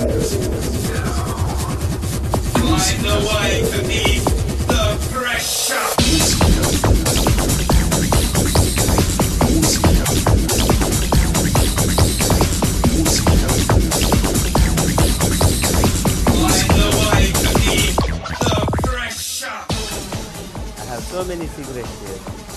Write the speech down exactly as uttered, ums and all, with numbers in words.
Find the way to ease the pressure. Find the way to ease the pressure. I have so many cigarettes here.